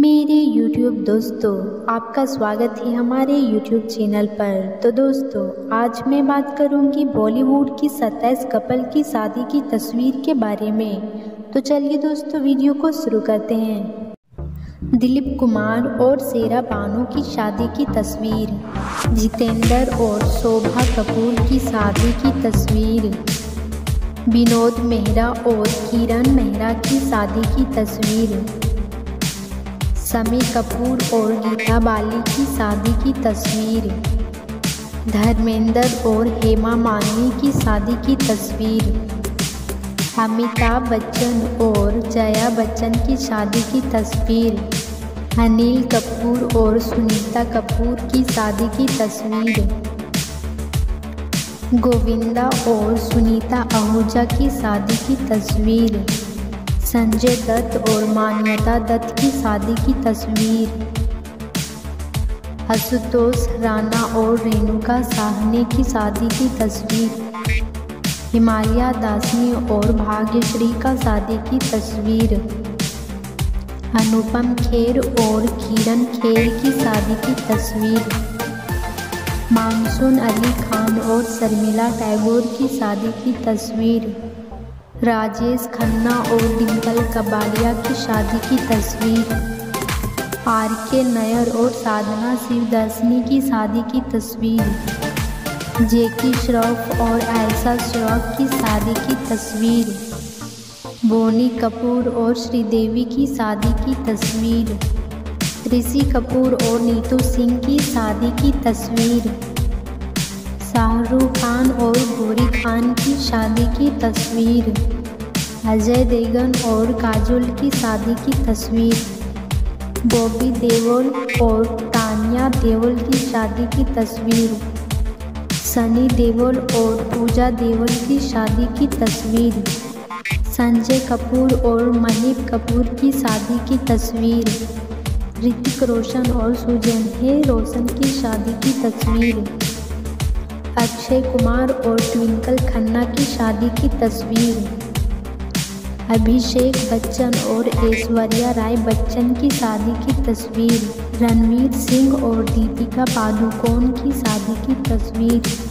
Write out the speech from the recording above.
मेरे YouTube दोस्तों, आपका स्वागत है हमारे YouTube चैनल पर। तो दोस्तों, आज मैं बात करूंगी बॉलीवुड की 27 कपल की शादी की तस्वीर के बारे में। तो चलिए दोस्तों, वीडियो को शुरू करते हैं। दिलीप कुमार और शेरा बानो की शादी की तस्वीर, जितेंद्र और शोभा कपूर की शादी की तस्वीर, विनोद मेहरा और किरण मेहरा की शादी की तस्वीर, शम्मी कपूर और गीता बाली की शादी की तस्वीर, धर्मेंद्र और हेमा मालिनी की शादी की तस्वीर, अमिताभ बच्चन और जया बच्चन की शादी की तस्वीर, अनिल कपूर और सुनीता कपूर की शादी की तस्वीर, गोविंदा और सुनीता आहूजा की शादी की तस्वीर, संजय दत्त और मान्यता दत्त की शादी की तस्वीर, आशुतोष राणा और रेणुका साहनी की शादी की तस्वीर, हिमालय दासनी और भाग्यश्री का शादी की तस्वीर, अनुपम खेर और किरण खेर की शादी की तस्वीर, मानसून अली खान और शर्मिला टैगोर की शादी की तस्वीर, राजेश खन्ना और डिंपल कपाड़िया की शादी की तस्वीर, आर.के. नायर और साधना शिवदर्शनी की शादी की तस्वीर, जैकी श्रॉफ और आयशा श्रॉफ की शादी की तस्वीर, बोनी कपूर और श्रीदेवी की शादी की तस्वीर, ऋषि कपूर और नीतू सिंह की शादी की तस्वीर, शाहरुख खान और गौरी खान की शादी की तस्वीर, अजय देवगन और काजोल की शादी की तस्वीर, बॉबी देओल और तान्या देओल की शादी की तस्वीर, सनी देओल और पूजा देओल की शादी की तस्वीर, संजय कपूर और मनीष कपूर की शादी की तस्वीर, ऋतिक रोशन और सुजैन रोशन की शादी की तस्वीर, अक्षय कुमार और ट्विंकल खन्ना की शादी की तस्वीर, अभिषेक बच्चन और ऐश्वर्या राय बच्चन की शादी की तस्वीर, रणवीर सिंह और दीपिका पादुकोण की शादी की तस्वीर।